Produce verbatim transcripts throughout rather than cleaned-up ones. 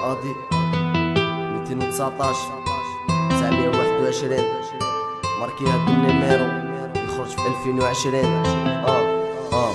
قاضي ميتين وتسعطاش تسعمية وواحد وعشرين ماركيها بالنيميرو يخرج في ألفين وعشرين. اه اه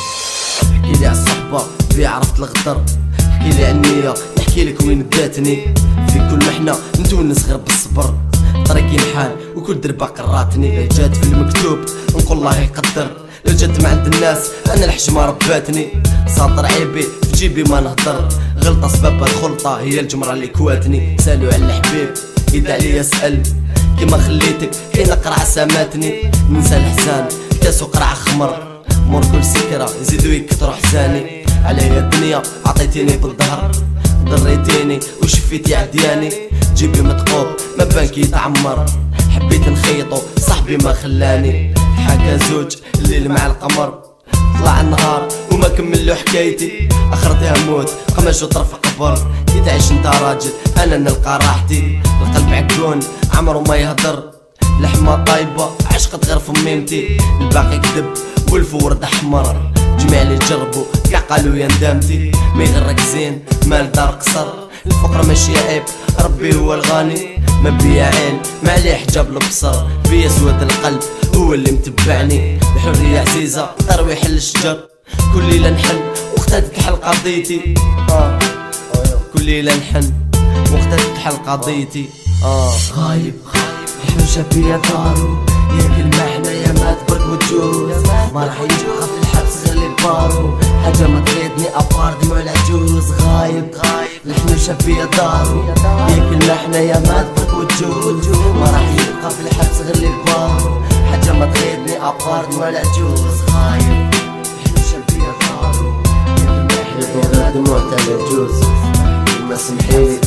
احكيلي عالصحبة بي عرفت الغدر، احكيلي عنيا نحكي لك وين داتني، في كل محنة نتونس غير بالصبر، طريقي الحال وكل دربة قراتني، جات في المكتوب نقول الله يقدر، لو جات مع عند الناس انا الحشمة رباتني، ساطر عيبي في جيبي ما نهضر، غلطة سببها الخلطة هي الجمرة اللي كواتني، سالوا على الحبيب إذا عليا اسأل، كيما خليتك حين قرع ساماتني، ننسى الحزان كاسو قرع خمر، مور كل سكرة يزيدو يكثروا حزاني، عليا الدنيا عطيتيني بالظهر، ضريتيني وشفيتي عدياني، جيبي متقوب ما بانكي يتعمر، حبيت نخيطو صاحبي ما خلاني، حكا زوج الليل مع القمر، طلع النهار وما كملو حكايتي، اخرتها موت قماش وطرف قبر، كي تعيش انت راجل انا نلقى راحتي، القلب عكون عمرو ما يهدر، لحمة طايبة عشقت غير فميمتي، الباقي كذب والفورد احمر، جميع اللي جربوا كاع قالوا يا ندامتي، ما يغرك زين مال دار قصر، الفقر ماشي عيب ربي هو الغني، ما بيا عين ما عليه حجاب البصر، بيا سواد القلب هو اللي متبعني، الحرية عزيزة ترويح الشجر، كل ليلة نحن وقتها تتحل قضيتي، آه. كل ليلة نحن وقتها تتحل قضيتي، اه غايب حوشة بيا دارو، يا كلمة حنايا ما تبرك وتجوز، ما راح يبقى في الحبس غير اللي بارو، حاجة ما تغيضني أبار دموع العجوز، غايب الحنوشة بيا دارو، يا كلمة حنايا ما تبرك وتجوز، ما راح يبقى في الحبس غير اللي بارو، حاجة ما تغيضني أبار دموع العجوز، غايب الحنوشة بيا دارو، يا كلمة حنايا ما دموع تاع العجوز، ما سمحيلي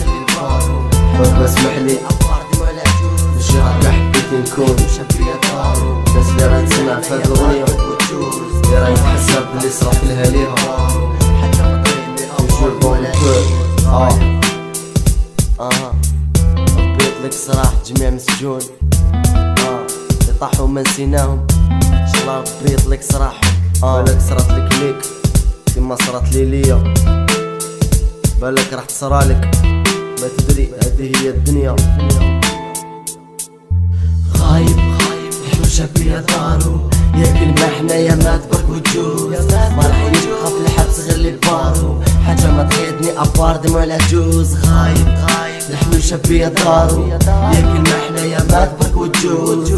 بابا اسمحلي ماشي هكا حبيت نكون، الناس اللي راهي تسمع في هاد الأغنية اللي راهي تحسب بلي صرات لها ليها توجور بون كور، اه اها ربيت لك صراح جميع مسجون، اه اللي طاحوا ما نسيناهم ان شاء الله ربيت لك صراحهم، اه بالك صرات لك ليك كيما صرات لي ليا، بالك راح تصرالك ما تدري هذه هي الدنيا، غايب حوشة بيا دارو، يا كلمة حنايا ما تبرك وتجوز، ما راح يبقى في الحبس غير اللي بارو، حاجة ما تغيضني أبار دموع العجوز، غايب الحنوشة بيا دارو، يا كلمة حنايا ما تبرك وتجوز،